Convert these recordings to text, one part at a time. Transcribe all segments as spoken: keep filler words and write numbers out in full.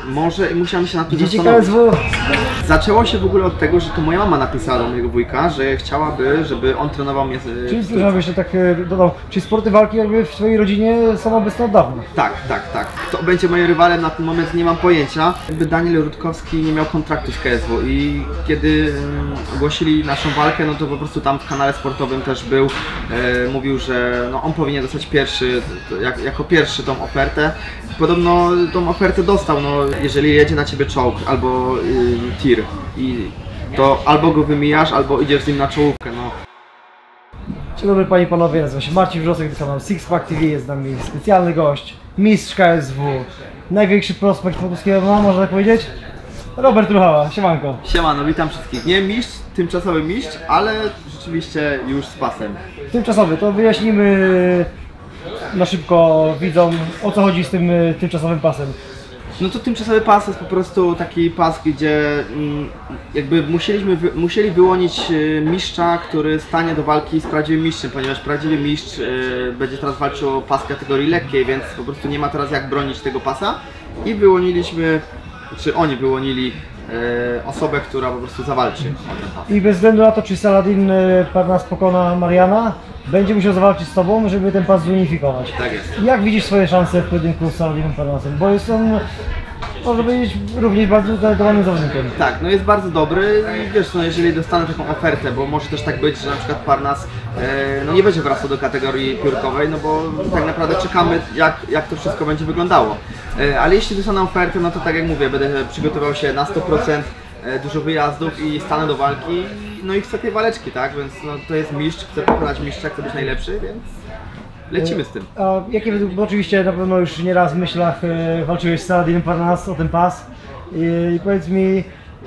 Może i musiałem się na tym Widzicie zastanowić. K S W? Zaczęło się w ogóle od tego, że to moja mama napisała do mojego wujka, że chciałaby, żeby on trenował mnie. Czyli, żebym jeszcze tak dodał, czy sporty walki jakby w swojej rodzinie są obecne od dawna? Tak, tak, tak. Kto będzie moim rywalem na ten moment nie mam pojęcia. Jakby Daniel Rutkowski nie miał kontraktu z K S W i kiedy um, ogłosili naszą walkę, no to po prostu tam w kanale sportowym też był, e, mówił, że no, on powinien dostać pierwszy, jak, jako pierwszy tą ofertę. Podobno tą ofertę dostał, no jeżeli jedzie na ciebie czołg albo y, tir i to albo go wymijasz, albo idziesz z nim na czołówkę, no. Dzień dobry panie i panowie, nazywam się Marcin Wrzosek, to kanał Sixpack T V, jest z nami specjalny gość, mistrz K S W, największy prospekt polskiego M M A, można tak powiedzieć? Robert Ruchała, siemanko. Siemano, witam wszystkich. Nie mistrz, tymczasowy mistrz, ale rzeczywiście już z pasem. Tymczasowy, to wyjaśnimy na szybko widzom, o co chodzi z tym y, tymczasowym pasem. No to tymczasowy pas jest po prostu taki pas, gdzie mm, jakby musieliśmy wy, musieli wyłonić y, mistrza, który stanie do walki z prawdziwym mistrzem, ponieważ prawdziwy mistrz y, będzie teraz walczył o pas kategorii lekkiej, więc po prostu nie ma teraz jak bronić tego pasa i wyłoniliśmy, czy oni wyłonili y, osobę, która po prostu zawalczy o ten pas. I bez względu na to, czy Saladin y, Parnas pokona Mariana, będzie musiał zawalczyć z tobą, żeby ten pas zunifikować. Tak jest. Jak widzisz swoje szanse w pojedynku z Saladinem Parnasem? Bo jest on, można powiedzieć, również bardzo utalentowanym zawodnikiem. Tak, no jest bardzo dobry i wiesz, no jeżeli dostanę taką ofertę, bo może też tak być, że na przykład Parnas e, no nie będzie wracał do kategorii piórkowej, no bo tak naprawdę czekamy jak, jak to wszystko będzie wyglądało. E, ale jeśli dostanę ofertę, no to tak jak mówię, będę przygotował się na sto procent, e, dużo wyjazdów i stanę do walki, no i chcę tej waleczki, tak, więc no to jest mistrz, chcę pokonać mistrza, chcę być najlepszy, więc lecimy z tym. A jakie według, bo oczywiście na pewno już nieraz w myślach e, walczyłeś z Saladinem Parnas o ten pas i, i powiedz mi,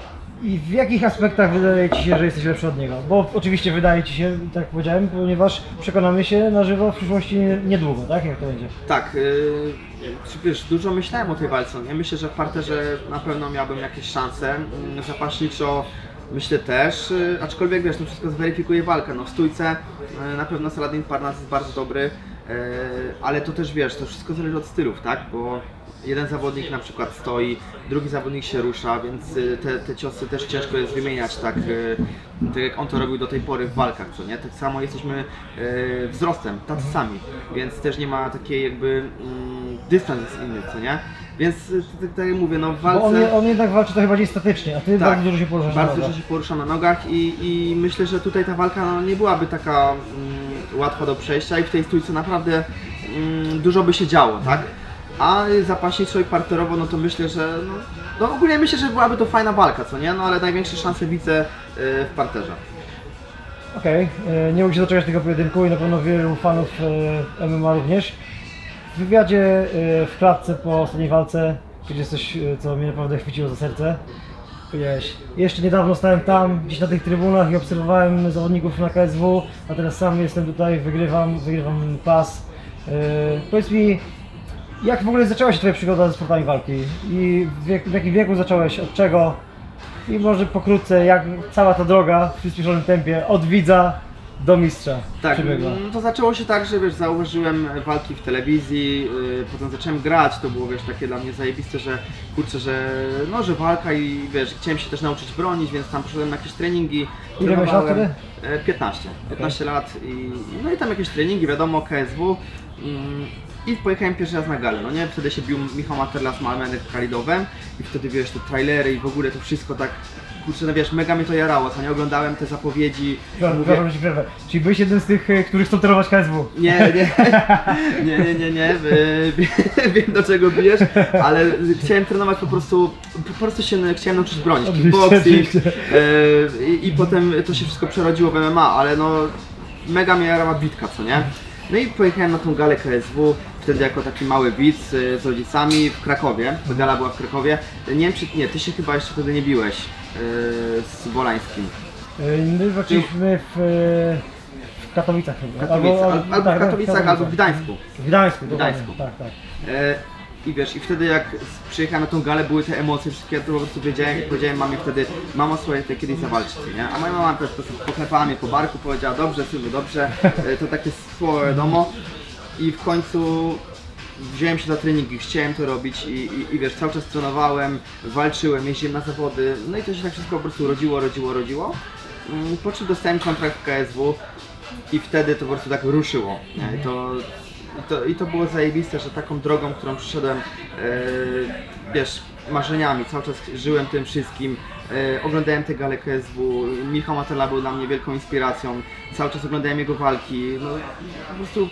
i w jakich aspektach wydaje ci się, że jesteś lepszy od niego? Bo oczywiście wydaje ci się, tak jak powiedziałem, ponieważ przekonamy się na żywo w przyszłości niedługo, tak? Jak to będzie? Tak, yy, wiesz, dużo myślałem o tej walce. Ja myślę, że w parterze na pewno miałbym jakieś szanse. Yy, zapaśniczo myślę też, yy, aczkolwiek wiesz, to wszystko zweryfikuje walkę. No w stójce yy, na pewno Saladin Parnas jest bardzo dobry, yy, ale to też wiesz, to wszystko zależy od stylów, tak? Bo jeden zawodnik na przykład stoi, drugi zawodnik się rusza, więc te, te ciosy też ciężko jest wymieniać tak, tak jak on to robił do tej pory w walkach, co nie? Tak samo jesteśmy e, wzrostem, tacy sami, więc też nie ma takiej jakby mm, dystans jest inny, co nie? Więc tak, tak jak mówię, no w walce... Bo on, on jednak walczy trochę bardziej statycznie, a ty tak, bardzo dużo się poruszasz bardzo na nogach. dużo się porusza na nogach i, i myślę, że tutaj ta walka no, nie byłaby taka mm, łatwa do przejścia i w tej stójce naprawdę mm, dużo by się działo, tak? A zapaśniczo i parterowo, no to myślę, że no, no ogólnie myślę, że byłaby to fajna walka, co nie? No ale największe szanse widzę yy, w parterze. Okej, okay. Nie mogę się doczekać tego pojedynku i na pewno wielu fanów M M A również. W wywiadzie w klatce po ostatniej walce, gdzie jest coś, co mnie naprawdę chwyciło za serce, powiedziałeś: jeszcze niedawno stałem tam, gdzieś na tych trybunach i obserwowałem zawodników na K S W, a teraz sam jestem tutaj, wygrywam, wygrywam pas. Yy, powiedz mi, jak w ogóle zaczęła się twoja przygoda ze sportami walki? I w, wiek, w jakim wieku zacząłeś, od czego? I może pokrótce, jak cała ta droga w przyspieszonym tempie od widza do mistrza Tak, przebiegła? to zaczęło się tak, że wiesz, zauważyłem walki w telewizji, yy, potem zacząłem grać, to było wiesz, takie dla mnie zajebiste, że kurczę, że no, że walka i wiesz, chciałem się też nauczyć bronić, więc tam poszedłem na jakieś treningi. Ile miałeś lat wtedy? piętnaście, piętnaście lat i no i tam jakieś treningi, wiadomo, K S W. Mm, I pojechałem pierwszy raz na galę, no nie? Wtedy się bił Michał Materla z Malmenem Kalidowem i wtedy wiesz, te trailery i w ogóle to wszystko tak, kurczę, no wiesz, mega mnie to jarało, co nie? Oglądałem te zapowiedzi. Mówię... Czyli byłeś jeden z tych, którzy chcą trenować K S W? Nie, nie, nie, nie, nie, nie. Wiem do czego bijesz, ale chciałem trenować po prostu, po prostu się chciałem nauczyć bronić, kickboxing i, i potem to się wszystko przerodziło w M M A, ale no mega mnie jarała bitka, co nie? No i pojechałem na tą galę K S W, wtedy jako taki mały widz y, z rodzicami w Krakowie, bo gala była w Krakowie. Nie wiem czy, nie, ty się chyba jeszcze wtedy nie biłeś y, z Wolańskim. My walczyliśmy w, w Katowicach chyba. Katowicach, albo, albo, albo tak, w Katowicach, Katowicach, albo w Gdańsku. W Gdańsku, w Gdańsku. Tak, tak. E, I wiesz, i wtedy jak przyjechałem na tą galę, były te emocje wszystkie, to po prostu wiedziałem, powiedziałem mamie wtedy: mamo, słuchaj, ty kiedyś zawalczyć, nie? A moja mama też po prostu poklepała mnie po barku, powiedziała: dobrze, synu, dobrze, e, to takie słowo wiadomo. I w końcu wziąłem się za treningi, chciałem to robić i, i, i wiesz, cały czas trenowałem, walczyłem, jeździłem na zawody, no i to się tak wszystko po prostu rodziło, rodziło, rodziło. Po czym dostałem kontrakt w K S W i wtedy to po prostu tak ruszyło. Nie? I, to, i, to, I to było zajebiste, że taką drogą, którą przyszedłem, yy, wiesz, marzeniami, cały czas żyłem tym wszystkim, yy, oglądałem te gale K S W, Michał Matela był dla mnie wielką inspiracją, cały czas oglądałem jego walki, no po prostu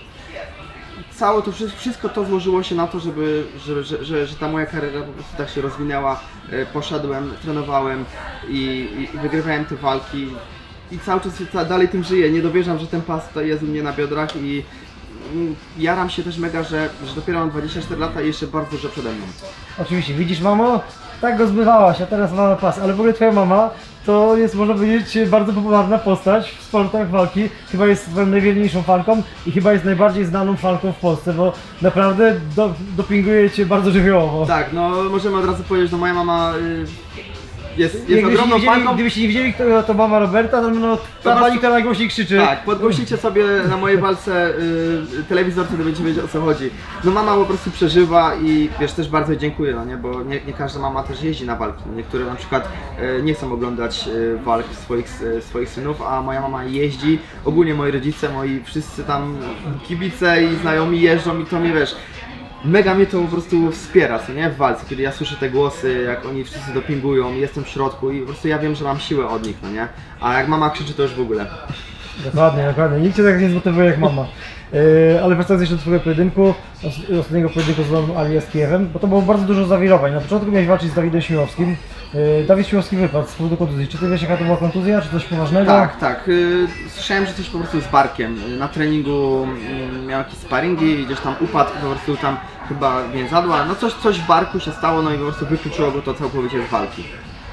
całe to wszystko to złożyło się na to, żeby, że, że, że, że ta moja kariera po prostu tak się rozwinęła, yy, poszedłem, trenowałem i, i, i wygrywałem te walki i cały czas dalej tym żyję, nie dowierzam, że ten pas tutaj jest u mnie na biodrach i jaram się też mega, że, że dopiero mam dwadzieścia cztery lata i jeszcze bardzo dużo przede mną. Oczywiście, widzisz mamo, tak go zbywałaś, a teraz mamy pas, ale w ogóle twoja mama to jest, można powiedzieć, bardzo popularna postać w sportach walki, chyba jest twoją najwierniejszą fanką i chyba jest najbardziej znaną fanką w Polsce, bo naprawdę do, dopinguje cię bardzo żywiołowo. Tak, no możemy od razu powiedzieć, że moja mama y, jest, jest ogromną widzieli, fanką. Gdybyście nie widzieli, kto to mama Roberta, to no, ta pani, która najgłośniej krzyczy. Tak, podgłośnijcie sobie na mojej walce y, telewizor, wtedy będziecie wiedzieć, o co chodzi. No mama po prostu przeżywa i wiesz, też bardzo dziękuję, no nie, bo nie, nie każda mama też jeździ na walki. Niektóre na przykład y, nie chcą oglądać y, walk swoich, y, swoich synów, a moja mama jeździ. Ogólnie moi rodzice, moi wszyscy tam kibice i znajomi jeżdżą i to mnie, wiesz, mega mnie to po prostu wspiera, co nie, w walce, kiedy ja słyszę te głosy, jak oni wszyscy dopingują, jestem w środku i po prostu ja wiem, że mam siłę od nich, no nie? A jak mama krzyczy, to już w ogóle. Dokładnie, dokładnie. Nikt cię tak nie zmotywuje jak mama. Yy, ale wracając jeszcze do twojego pojedynku, ostatniego pojedynku z Lon Ali z Kijewem, bo to było bardzo dużo zawirowań. Na początku miałeś walczyć z Dawidem Śmiłowskim. Yy, Dawid Śmiłowski wypadł z powodu kontuzji. Czy ty wiesz, jaka to była kontuzja, czy coś poważnego? Tak, tak. Yy, słyszałem, że coś po prostu z barkiem. Na treningu yy, miał jakieś sparingi i gdzieś tam upadł, po prostu tam chyba więzadła. No coś, coś w barku się stało, no i po prostu wykluczyło go to całkowicie z walki.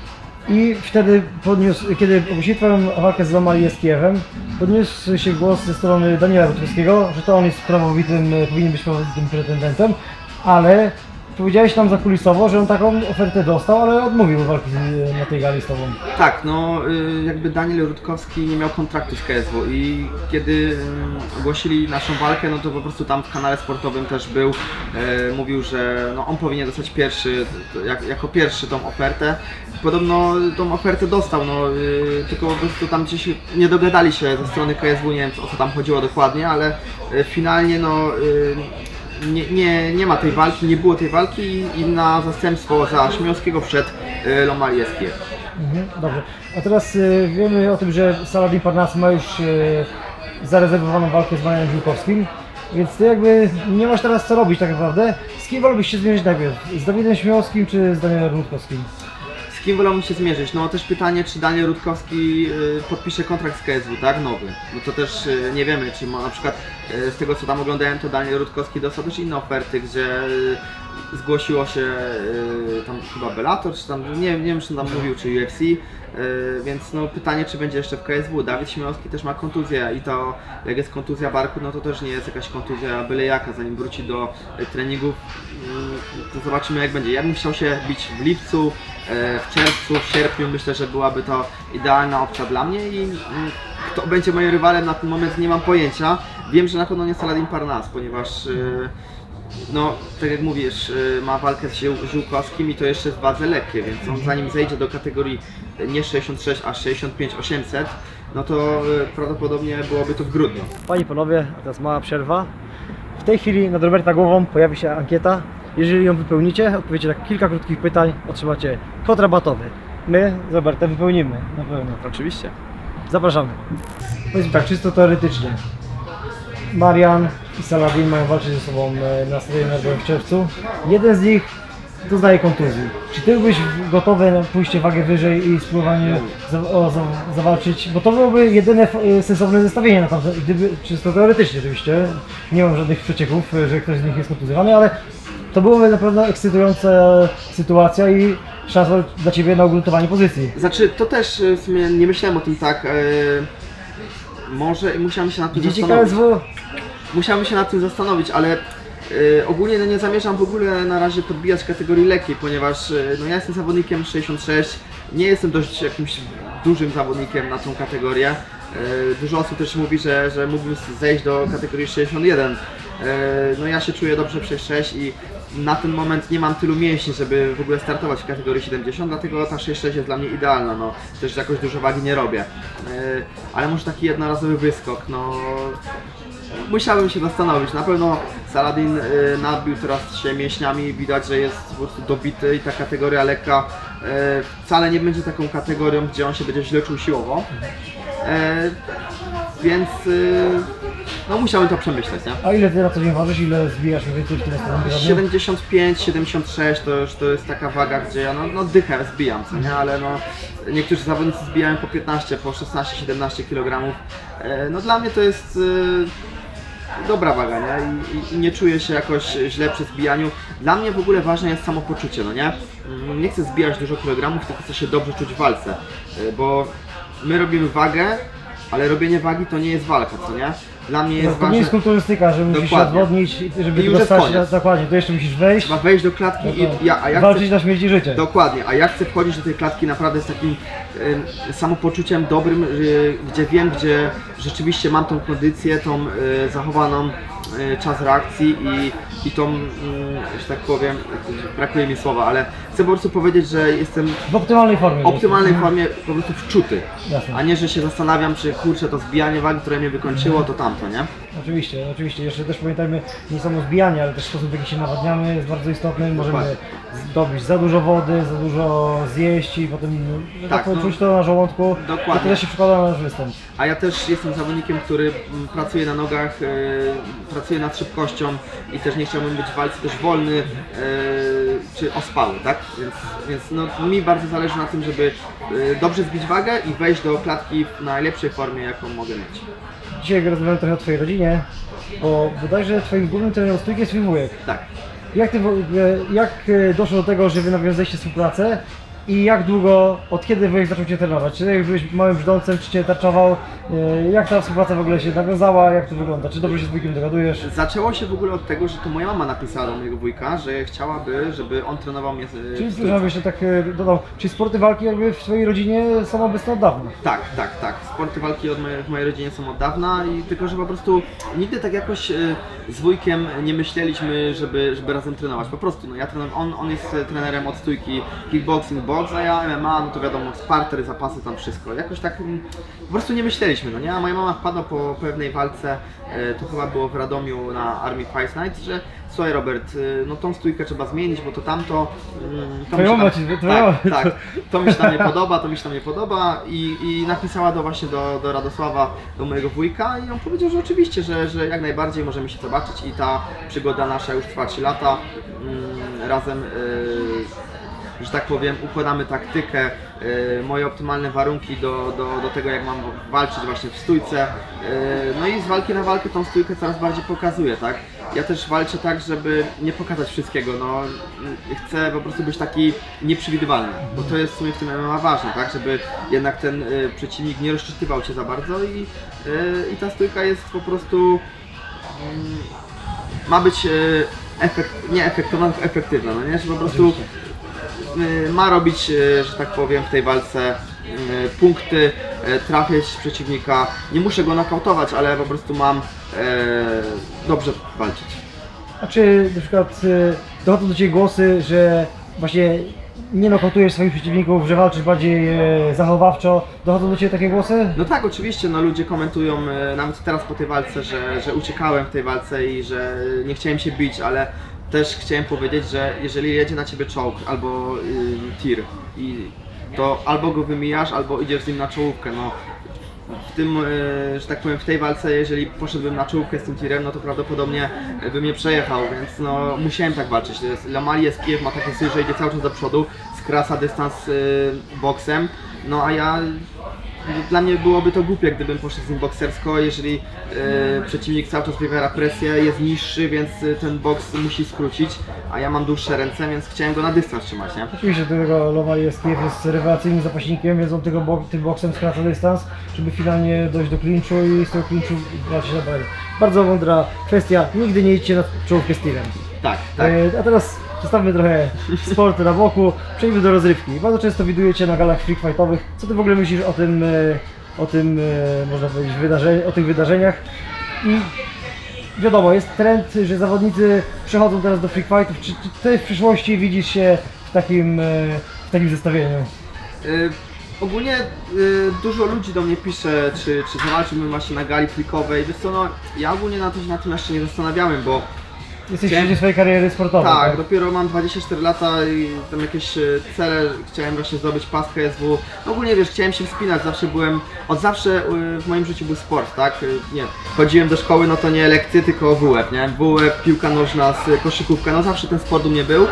I wtedy podniósł, kiedy ogłosili twoją walkę z Lon Ali z Kijewem, podniósł się głos ze strony Daniela Rutkowskiego, że to on jest prawowitym, powinien być prawowitym pretendentem, ale powiedziałeś nam zakulisowo, że on taką ofertę dostał, ale odmówił walki na tej gali z tobą. Tak, no y, jakby Daniel Rutkowski nie miał kontraktu z K S W i kiedy y, ogłosili naszą walkę, no to po prostu tam w kanale sportowym też był, y, mówił, że no, on powinien dostać pierwszy, jak, jako pierwszy tą ofertę. Podobno tą ofertę dostał, no y, tylko po prostu tam gdzieś nie dogadali się ze strony K S W, nie wiem o co tam chodziło dokładnie, ale y, finalnie no y, Nie, nie, nie ma tej walki, nie było tej walki i, i na zastępstwo za Śmiałowskiego wszedł y, Lon Ali z Kijew. Mhm, dobrze. A teraz y, wiemy o tym, że Saladin Parnasse ma już y, zarezerwowaną walkę z Marianem Żółkowskim, więc ty jakby nie masz teraz co robić tak naprawdę. Z kim wolałbyś się zmierzyć najpierw? Z Dawidem Śmiałowskim czy z Danielem Rutkowskim? Z kim wolałbym się zmierzyć? No też pytanie, czy Daniel Rutkowski y, podpisze kontrakt z K S W, tak? Nowy. Bo to też y, nie wiemy, czy ma, na przykład y, z tego co tam oglądałem, to Daniel Rutkowski dostał też inne oferty, gdzie y, zgłosiło się y, tam chyba Bellator, czy tam, nie, nie wiem czy tam mówił, czy U F C. Yy, więc no pytanie, czy będzie jeszcze w K S W. Dawid Śmiałowski też ma kontuzję i to jak jest kontuzja barku, no to też nie jest jakaś kontuzja byle jaka, zanim wróci do y, treningów, y, to zobaczymy jak będzie. Ja bym chciał się bić w lipcu, y, w czerwcu, w sierpniu, myślę, że byłaby to idealna opcja dla mnie i y, kto będzie moim rywalem na ten moment nie mam pojęcia. Wiem, że na pewno nie Saladin Parnasse, ponieważ y, no, tak jak mówisz, ma walkę z Żółkowskim i to jeszcze w wadze lekkiej, więc on zanim zejdzie do kategorii nie sześćdziesiąt sześć, a sześćdziesiąt pięć osiemset, no to prawdopodobnie byłoby to w grudniu. Panie i panowie, a teraz mała przerwa. W tej chwili nad Roberta głową pojawi się ankieta. Jeżeli ją wypełnicie, odpowiecie na kilka krótkich pytań, otrzymacie kod rabatowy. My z Robertem wypełnimy, na pewno. Oczywiście. Zapraszamy. Powiedzmy tak, czysto teoretycznie. Marian i Saladin mają walczyć ze sobą na Stadionie Narodowym w czerwcu. Jeden z nich doznaje kontuzji. Czy ty byłbyś gotowy na pójście wagę wyżej i spróbowanie za, o, za, zawalczyć? Bo to byłoby jedyne sensowne zestawienie na tamte, gdyby, czysto teoretycznie oczywiście. Nie mam żadnych przecieków, że ktoś z nich jest kontuzjowany, ale to byłoby na pewno ekscytująca sytuacja i szansa dla ciebie na ugruntowanie pozycji. Znaczy, to też w sumie nie myślałem o tym tak. Yy, może musiałem się nad tym Widzicie zastanowić. K S W? Musiałem się nad tym zastanowić, ale yy, ogólnie no nie zamierzam w ogóle na razie podbijać kategorii lekkiej, ponieważ yy, no ja jestem zawodnikiem sześćdziesiąt sześć, nie jestem dość jakimś dużym zawodnikiem na tą kategorię. Dużo osób też mówi, że, że mógłbym zejść do kategorii sześćdziesiąt jeden. No ja się czuję dobrze przez sześć i na ten moment nie mam tylu mięśni, żeby w ogóle startować w kategorii siedemdziesiąt, dlatego ta sześć sześć jest dla mnie idealna, no też jakoś dużo wagi nie robię. Ale może taki jednorazowy wyskok, no musiałbym się zastanowić. Na pewno Saladin y, nabił teraz się mięśniami, widać, że jest po prostu dobity i ta kategoria lekka y, wcale nie będzie taką kategorią, gdzie on się będzie źle czuł siłowo. Y, więc y, no musiałem to przemyśleć, nie? A ile ty na co dzień ważysz? Ile zbijasz mniej więcej w tym ostatnim siedemdziesiąt pięć, siedemdziesiąt sześć to już to jest taka waga, gdzie ja no, no dychę zbijam, co nie? Ale no niektórzy zawodnicy zbijają po piętnaście, po szesnaście, siedemnaście kilogramów. Y, no dla mnie to jest y, dobra waga, nie? I, i, I nie czuję się jakoś źle przy zbijaniu. Dla mnie w ogóle ważne jest samopoczucie, no nie? Nie chcę zbijać dużo kilogramów, tylko chcę się dobrze czuć w walce, y, bo my robimy wagę, ale robienie wagi to nie jest walka, co nie? Dla mnie jest no, to ważne... nie jest kulturystyka, że musisz się odwodnić, żeby I już dostać jest koniec. dokładnie, to jeszcze musisz wejść. Trzeba wejść do klatki no, i ja, a ja walczyć chcę... na śmierć i życie. Dokładnie, a ja chcę wchodzić do tej klatki naprawdę z takim y, samopoczuciem dobrym, y, gdzie wiem, gdzie rzeczywiście mam tą kondycję, tą y, zachowaną y, czas reakcji i, i tą, y, że tak powiem, brakuje mi słowa, ale chcę po prostu powiedzieć, że jestem w optymalnej formie. W optymalnej formie po prostu wczuty, Jasne. A nie, że się zastanawiam, czy kurczę to zbijanie wagi, które mnie wykończyło, to tamto, nie? Oczywiście, oczywiście. Jeszcze też pamiętajmy, nie samo zbijanie, ale też sposób, w jaki się nawadniamy jest bardzo istotny. Możemy zdobyć za dużo wody, za dużo zjeść i potem tak, tak, czuć no, to na żołądku. Dokładnie. To tyle się przekłada na nasz występ. A ja też jestem zawodnikiem, który pracuje na nogach, yy, pracuje nad szybkością i też nie chciałbym być w walce też wolny yy, czy ospały, tak? Więc, więc no, mi bardzo zależy na tym, żeby yy, dobrze zbić wagę i wejść do klatki w najlepszej formie, jaką mogę mieć. Dzisiaj rozmawiam trochę o twojej rodzinie, bo bodajże twoim głównym trenerem stójki jest twój wujek. Tak. Jak, ty, jak doszło do tego, że wy nawiązaliście współpracę i jak długo, od kiedy wujek zaczął cię trenować? Czy jak byłeś małym brzdącem, czy cię tarczował? Jak ta współpraca w ogóle się nawiązała? Jak to wygląda? Czy dobrze się z wujkiem dogadujesz? Zaczęło się w ogóle od tego, że to moja mama napisała do mojego wujka, że chciałaby, żeby on trenował mnie. Czyli słyszałem jeszcze tak dodał, czy sporty walki jakby w twojej rodzinie są obecne od dawna? Tak, tak, tak. Sporty walki od mojej, w mojej rodzinie są od dawna i tylko, że po prostu nigdy tak jakoś z wujkiem nie myśleliśmy, żeby, żeby razem trenować. Po prostu, no ja trenuję, on, on jest trenerem od stójki kickboxing, box, a ja M M A, no to wiadomo, sparter, zapasy, tam wszystko. Jakoś tak po prostu nie myśleliśmy, no nie? A moja mama wpadła po pewnej walce, to chyba było w Radomiu na Army Fight Night, że słuchaj Robert, no tą stójkę trzeba zmienić, bo to tamto... To mi się tam, ci, tak, tak, to mi się tam nie podoba, to mi się tam nie podoba i, i napisała do właśnie do, do Radosława, do mojego wujka i on powiedział, że oczywiście, że, że jak najbardziej możemy się zobaczyć i ta przygoda nasza już trwa trzy lata, razem yy, że tak powiem, układamy taktykę, yy, moje optymalne warunki do, do, do tego, jak mam walczyć właśnie w stójce. Yy, no i z walki na walkę tą stójkę coraz bardziej pokazuję, tak? Ja też walczę tak, żeby nie pokazać wszystkiego, no chcę po prostu być taki nieprzewidywalny, bo to jest w sumie w tym M M A ważne, tak? Żeby jednak ten y, przeciwnik nie rozczytywał cię za bardzo i, y, i ta stójka jest po prostu, y, ma być y, efekt, nie efektowna, tylko efektywna, no nie? Że po prostu y, ma robić, y, że tak powiem, w tej walce y, punkty, y, trafiać przeciwnika, nie muszę go nokautować, ale po prostu mam E, dobrze walczyć. A czy na przykład e, dochodzą do Ciebie głosy, że właśnie nie nokautujesz swoich przeciwników, że walczysz bardziej e, zachowawczo? Dochodzą do Ciebie takie głosy? No tak, oczywiście, no ludzie komentują, e, nawet teraz po tej walce, że, że uciekałem w tej walce i że nie chciałem się bić, ale też chciałem powiedzieć, że jeżeli jedzie na Ciebie czołg albo y, tir, i to albo go wymijasz, albo idziesz z nim na czołówkę. No, w tym, że tak powiem, w tej walce, jeżeli poszedłbym na czołówkę z tym tirem, no to prawdopodobnie by mnie przejechał, więc no musiałem tak walczyć. Lamali Eskijew ma takie styl, że idzie cały czas do przodu, skraca dystans y, boksem, no a ja, dla mnie byłoby to głupie, gdybym poszedł z nim boksersko, jeżeli y, przeciwnik cały czas wywiera presję, jest niższy, więc ten boks musi skrócić, a ja mam dłuższe ręce, więc chciałem go na dystans trzymać, nie? Oczywiście, do tego Lamali Eskijew jest rewelacyjnym zapaśnikiem, więc on tego bo tym boksem skraca dystans, żeby finalnie dojść do klinczu i z tego klinczu brać się na barę. Bardzo mądra kwestia, nigdy nie idźcie na czołówkę z tirem. Tak, tak. E, a teraz zostawmy trochę sportu na boku, przejdźmy do rozrywki. Bardzo często widujecie na galach freak fightowych. Co Ty w ogóle myślisz o tym, o tym, e, można powiedzieć, wydarzeń, o tych wydarzeniach. I wiadomo, jest trend, że zawodnicy przechodzą teraz do freak fightów. Czy, czy ty w przyszłości widzisz się w takim, e, w takim zestawieniu? Y, ogólnie y, dużo ludzi do mnie pisze, czy, czy zawalczyłbym właśnie na gali freakowej. Wiesz co, no, ja ogólnie na to się na tym jeszcze nie zastanawiałem, bo Jesteś Chciałem- w swojej kariery sportowej. tak, dopiero mam dwadzieścia cztery lata i tam jakieś e, cele, chciałem właśnie zdobyć pas K S W. Ogólnie wiesz, chciałem się wspinać, zawsze byłem, od zawsze e, w moim życiu był sport, tak? E, Nie, chodziłem do szkoły, no to nie lekcje, tylko W F, nie? W F, piłka nożna, s- koszykówka, no zawsze ten sport u mnie był. E,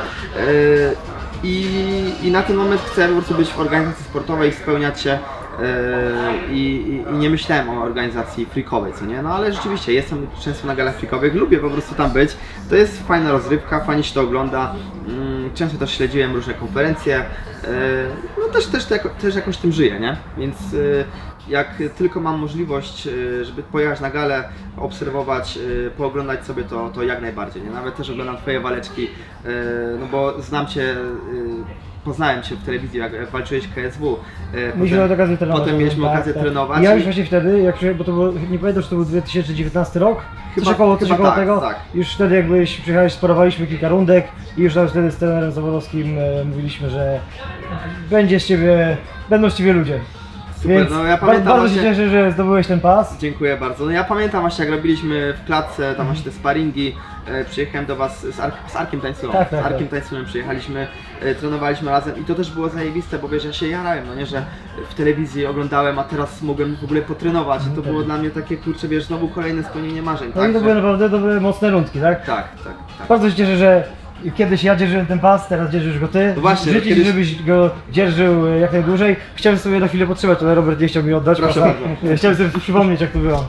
I, I na ten moment chcę po prostu być w organizacji sportowej, spełniać się Yy, i, i, i nie myślałem o organizacji freakowej, co nie? No ale rzeczywiście jestem często na galach freakowych, lubię po prostu tam być. To jest fajna rozrywka, fajnie się to ogląda. Yy, często też śledziłem różne konferencje. Yy, no też, też, też, też jakoś tym żyję, nie? Więc yy, jak tylko mam możliwość, yy, żeby pojechać na galę, obserwować, yy, pooglądać sobie to, to jak najbardziej, nie? Nawet też oglądam twoje waleczki, yy, no bo znam cię, yy, poznałem cię w telewizji, jak walczyłeś w K S W. e, Mieliśmy potem- okazję trenować. Potem mieliśmy tak, okazję tak. trenować. Ja i- już właśnie wtedy, jak, przy- bo to było, nie pamiętam, czy to był dwa tysiące dziewiętnasty rok, Chyba- coś około, coś chyba około tak, tego. tak. Już wtedy jakbyś przyjechałeś, sparowaliśmy kilka rundek i już nawet wtedy z trenerem zawodowskim e, mówiliśmy, że będzie z ciebie, będą z ciebie ludzie. Super, Więc no ja ba- pamiętam bardzo się właśnie- cieszę, że zdobyłeś ten pas. Dziękuję bardzo. No ja pamiętam właśnie, jak robiliśmy w klatce tam właśnie te sparingi, e, przyjechałem do was z, Ark z Arkiem Tańculą. Tak, tak, z Arkiem tak. Tańculą przyjechaliśmy, e, trenowaliśmy razem i to też było zajebiste, bo wiesz, ja się jarałem, no nie, że w telewizji oglądałem, a teraz mogłem w ogóle potrenować i to było dla mnie takie, kurczę, wiesz, znowu kolejne spełnienie marzeń, No tak? i to że- były naprawdę dobre, mocne rundki, tak? Tak, tak, tak. Bardzo się cieszę, że kiedyś ja dzierżyłem ten pas, teraz dzierżysz go ty. No właśnie, Życzę ci, kiedyś- żebyś go dzierżył e, jak najdłużej. Chciałem sobie na chwilę potrzymać, ale Robert nie chciał mi oddać. Proszę pasa. bardzo. Chciałem sobie przypomnieć, jak to było.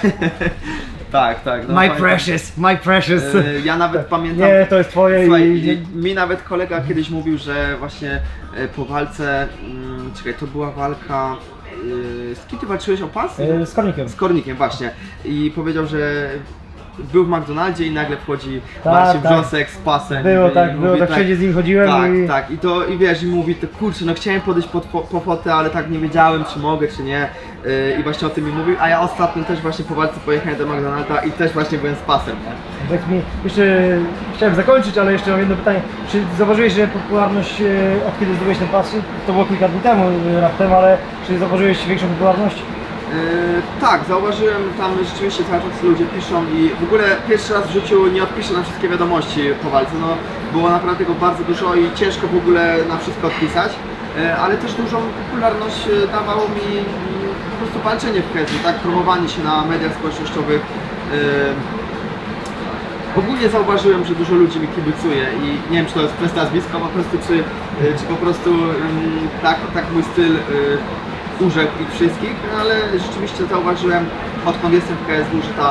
Tak, tak. no My pamiętam. precious, my precious. E, Ja nawet pamiętam. Nie, to jest twoje Słuchaj, i... i- mi nawet kolega kiedyś mówił, że właśnie e, po walce, mm, czekaj, to była walka, e, z kim ty walczyłeś o pas? e, Z kornikiem. Z Kornikiem, właśnie. I powiedział, że był w McDonaldzie i nagle wchodzi Tak, Marcin tak. Wrzosek z pasem. Było i, tak, i było mówi tak, wszędzie z nim chodziłem Tak, i... tak. I to, i wiesz, i mówi, to kurczę, no chciałem podejść pod, po, po fotę, ale tak nie wiedziałem, czy mogę, czy nie. Yy, I właśnie o tym mi mówił, a ja ostatnio też właśnie po walce pojechałem do McDonalda i też właśnie byłem z pasem, nie? Tak mi, jeszcze chciałem zakończyć, ale jeszcze mam jedno pytanie. Czy zauważyłeś, że popularność, e, od kiedy zdobyłeś ten pas, to było kilka dni temu e, raptem, ale czy zauważyłeś większą popularność? Yy, tak, zauważyłem, tam rzeczywiście cały czas ludzie piszą i w ogóle pierwszy raz w życiu nie odpiszę na wszystkie wiadomości po walce, no było naprawdę tego bardzo dużo i ciężko w ogóle na wszystko odpisać, yy, ale też dużą popularność yy, dawało mi yy, po prostu walczenie w K S W, tak, promowanie się na mediach społecznościowych. Yy, Ogólnie zauważyłem, że dużo ludzi mi kibicuje i nie wiem, czy to jest kwestia nazwiska po prostu, czy, yy, czy po prostu yy, tak, tak mój styl yy, urzekł ich wszystkich, no ale rzeczywiście zauważyłem, odkąd jestem w K S W, że ta e,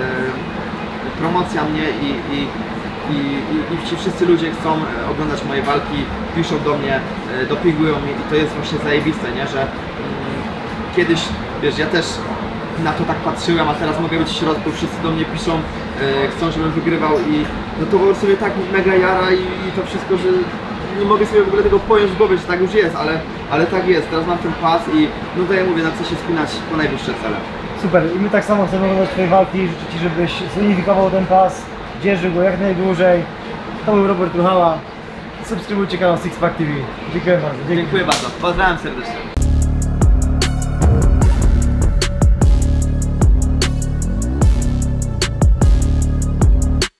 promocja mnie i, i, i, i, i ci wszyscy ludzie chcą e, oglądać moje walki, piszą do mnie, e, dopingują mnie i to jest właśnie zajebiste, nie? Że mm, kiedyś, wiesz, ja też na to tak patrzyłem, a teraz mogę być w środku, wszyscy do mnie piszą, e, chcą, żebym wygrywał i no to po prostu mnie tak mega jara i, i to wszystko, że nie mogę sobie w ogóle tego pojąć w głowie, że tak już jest, ale, ale tak jest, teraz mam ten pas i no to ja mówię, na chcę się spinać po najwyższe cele. Super, i my tak samo chcemy oglądać twoje walki, życzę ci, żebyś zunifikował ten pas, dzierżył go jak najdłużej. To był Robert Ruchała. Subskrybujcie kanał Six Pack T V. Dziękuję bardzo. Dzięki. Dziękuję bardzo, pozdrawiam serdecznie.